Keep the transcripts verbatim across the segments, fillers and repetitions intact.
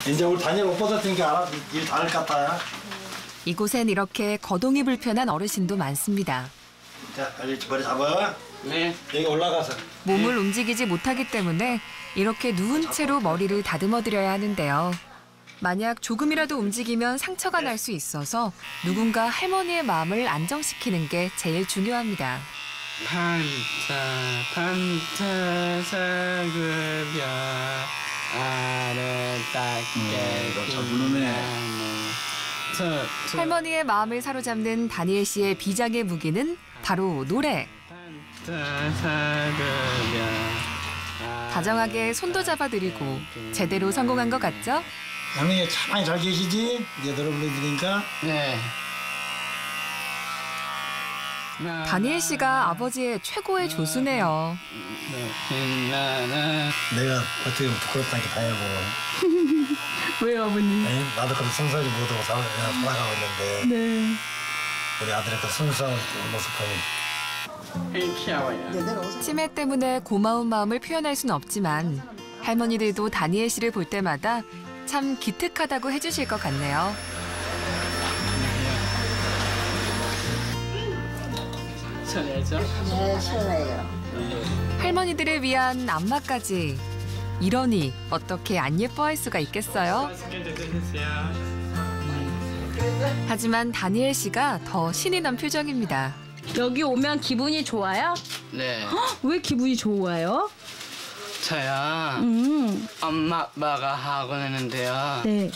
이제 우리 다니엘 옷 벗었으니까 알아. 일 다 할 것 같아. 이곳엔 이렇게 거동이 불편한 어르신도 많습니다. 자, 빨리 머리 잡아. 네. 여기 올라가서. 몸을 움직이지 못하기 때문에 이렇게 누운 채로 머리를 다듬어 드려야 하는데요. 만약 조금이라도 움직이면 상처가 날 수 있어서 누군가 할머니의 마음을 안정시키는 게 제일 중요합니다. 판타 판타 사그벼 아래답게 잘 부르네. 할머니의 마음을 사로잡는 다니엘 씨의 비장의 무기는 바로 노래. 다정하게 손도 잡아드리고 제대로 성공한 것 같죠? 할머니 가만히 잘 계시지? 이제 노래 불러드리니까. 네. 다니엘 씨가 아버지의 최고의 조수네요. 내가 어떻게 부끄럽다니까 다니고. 왜요, 아버님? 아니, 나도 그렇게 순수하지 못하고 살- 그냥 살아가고 있는데 네. 우리 아들의 그 순수한 모습 보니 치매 때문에 고마운 마음을 표현할 순 없지만 할머니들도 다니엘 씨를 볼 때마다 참 기특하다고 해주실 것 같네요. 시원하죠? 네, 시원해요. 할머니들을 위한 안마까지. 이러니 어떻게 안 예뻐할 수가 있겠어요? 하지만 다니엘 씨가 더 신이 난 표정입니다. 여기 오면 기분이 좋아요? 네. 왜 기분이 좋아요? 저요. 음, 엄마 아빠가 하고 있는데요. 네.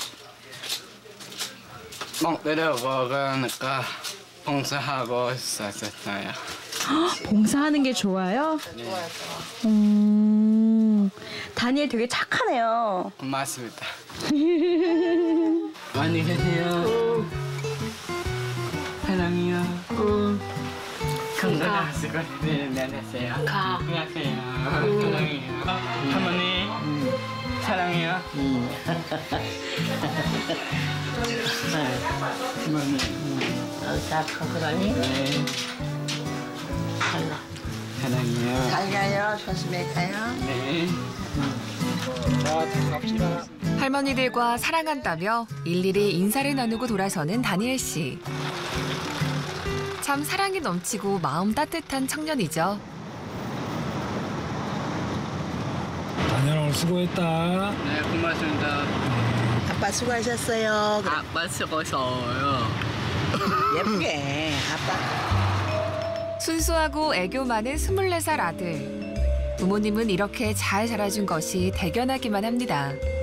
먹으려고 그러니까 봉사하고 있었어요. 봉사하는 게 좋아요? 네. 음, 다니엘 되게 착하네요. 고맙습니다. 많이 계세요. 사랑해요. 건강하시고 내내세요. 안녕하세요. 사랑해요. 할머니 사랑해요. 할머니. 다 커그라니? 네. 사랑해요. 잘 가요. 조심히 가요. 네. 할머니들과 사랑한다며 일일이 인사를 나누고 돌아서는 다니엘 씨. 참 사랑이 넘치고 마음 따뜻한 청년이죠. 다니엘 오늘 수고했다. 네, 고맙습니다. 아빠 수고하셨어요. 그래, 아빠 수고했어요. 예쁘게. 아빠. 순수하고 애교 많은 스물네 살 아들. 부모님은 이렇게 잘 자라준 것이 대견하기만 합니다.